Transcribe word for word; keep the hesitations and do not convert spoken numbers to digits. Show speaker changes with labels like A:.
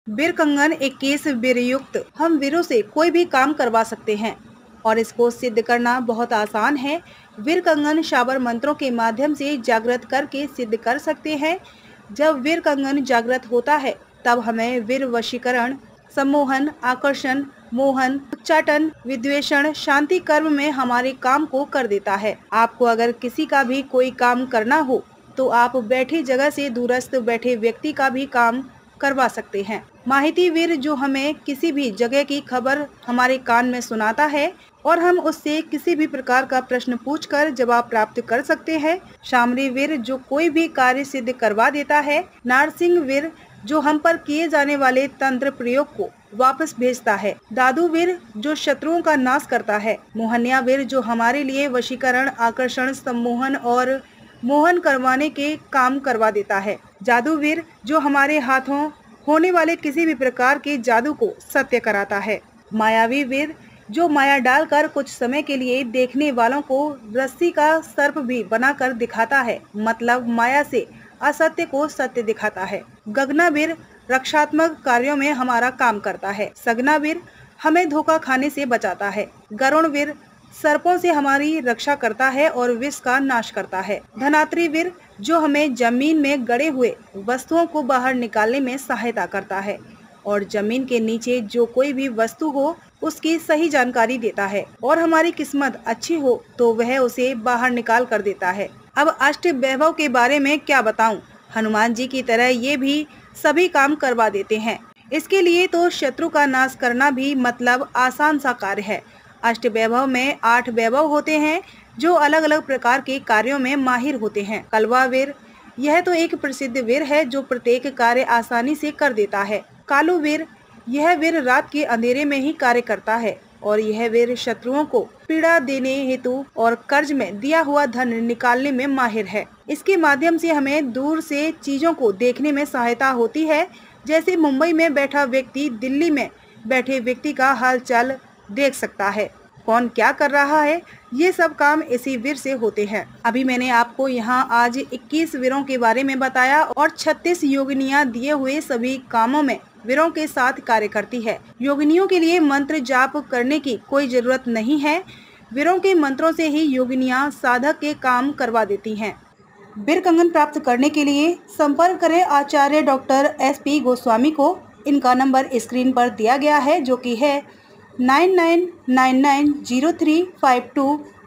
A: वीर कंगन इक्कीस वीर युक्त हम वीरों से कोई भी काम करवा सकते हैं और इसको सिद्ध करना बहुत आसान है। वीर कंगन शाबर मंत्रों के माध्यम से जागृत करके सिद्ध कर सकते हैं। जब वीर कंगन जागृत होता है तब हमें वीर वशीकरण, सम्मोहन, आकर्षण, मोहन, उच्चाटन, विद्वेषण, शांति कर्म में हमारे काम को कर देता है। आपको अगर किसी का भी कोई काम करना हो तो आप बैठी जगह से दूरस्थ बैठे व्यक्ति का भी काम करवा सकते हैं। माहिती वीर जो हमें किसी भी जगह की खबर हमारे कान में सुनाता है और हम उससे किसी भी प्रकार का प्रश्न पूछकर जवाब प्राप्त कर सकते हैं। शामरी वीर जो कोई भी कार्य सिद्ध करवा देता है। नारसिंह वीर जो हम पर किए जाने वाले तंत्र प्रयोग को वापस भेजता है। दादू वीर जो शत्रुओं का नाश करता है। मोहनिया वीर जो हमारे लिए वशीकरण, आकर्षण, सम्मोहन और मोहन करवाने के काम करवा देता है। जादू वीर जो हमारे हाथों होने वाले किसी भी प्रकार के जादू को सत्य कराता है। मायावी वीर जो माया डालकर कुछ समय के लिए देखने वालों को रस्सी का सर्प भी बनाकर दिखाता है, मतलब माया से असत्य को सत्य दिखाता है। गगना वीर रक्षात्मक कार्यों में हमारा काम करता है। सगना वीर हमें धोखा खाने से बचाता है। गरुण वीर सर्पों से हमारी रक्षा करता है और विष का नाश करता है। धनात्री वीर जो हमें जमीन में गड़े हुए वस्तुओं को बाहर निकालने में सहायता करता है और जमीन के नीचे जो कोई भी वस्तु हो उसकी सही जानकारी देता है और हमारी किस्मत अच्छी हो तो वह उसे बाहर निकाल कर देता है। अब अष्ट वैभव के बारे में क्या बताऊं? हनुमान जी की तरह ये भी सभी काम करवा देते हैं। इसके लिए तो शत्रु का नाश करना भी मतलब आसान सा कार्य है। अष्ट वैभव में आठ वैभव होते हैं जो अलग अलग प्रकार के कार्यों में माहिर होते हैं। कलवा वीर यह तो एक प्रसिद्ध वीर है जो प्रत्येक कार्य आसानी से कर देता है। कालू वीर यह वीर रात के अंधेरे में ही कार्य करता है और यह वीर शत्रुओं को पीड़ा देने हेतु और कर्ज में दिया हुआ धन निकालने में माहिर है। इसके माध्यम से हमें दूर से चीजों को देखने में सहायता होती है। जैसे मुंबई में बैठा व्यक्ति दिल्ली में बैठे व्यक्ति का हालचाल देख सकता है, कौन क्या कर रहा है। ये सब काम इसी वीर से होते हैं। अभी मैंने आपको यहाँ आज इक्कीस वीरों के बारे में बताया और छत्तीस योगिनियाँ दिए हुए सभी कामों में वीरों के साथ कार्य करती है। योगिनियों के लिए मंत्र जाप करने की कोई जरूरत नहीं है। वीरों के मंत्रों से ही योगिनियाँ साधक के काम करवा देती हैं। वीर कंगन प्राप्त करने के लिए संपर्क करें Acharya doctor S P Goswami को। इनका नंबर स्क्रीन पर दिया गया है जो कि है nine nine nine nine zero three five to